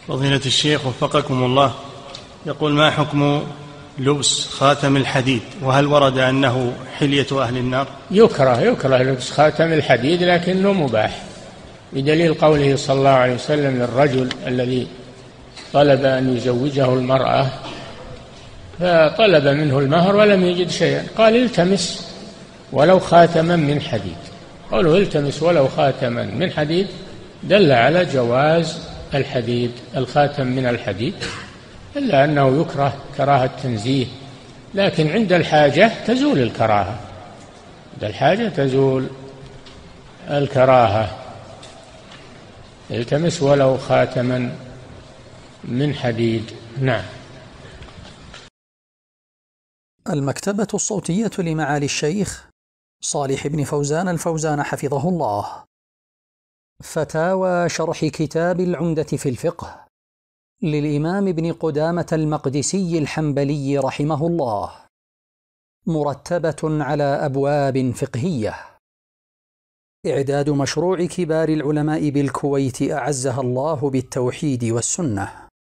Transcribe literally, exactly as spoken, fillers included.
فضيلة الشيخ وفقكم الله، يقول: ما حكم لبس خاتم الحديد، وهل ورد أنه حلية أهل النار؟ يكره يكره لبس خاتم الحديد لكنه مباح، بدليل قوله صلى الله عليه وسلم للرجل الذي طلب أن يزوجه المرأة فطلب منه المهر ولم يجد شيئا، قال: التمس ولو خاتما من حديد. قالوا: التمس ولو خاتما من حديد، دل على جواز الحديد، الخاتم من الحديد، إلا أنه يكره كراهة تنزيه، لكن عند الحاجة تزول الكراهة، عند الحاجة تزول الكراهة. التمس ولو خاتما من حديد. نعم. المكتبة الصوتية لمعالي الشيخ صالح بن فوزان الفوزان حفظه الله. فتاوى شرح كتاب العمدة في الفقه للإمام ابن قدامة المقدسي الحنبلي رحمه الله، مرتبة على أبواب فقهية. إعداد مشروع كبار العلماء بالكويت أعزها الله بالتوحيد والسنة.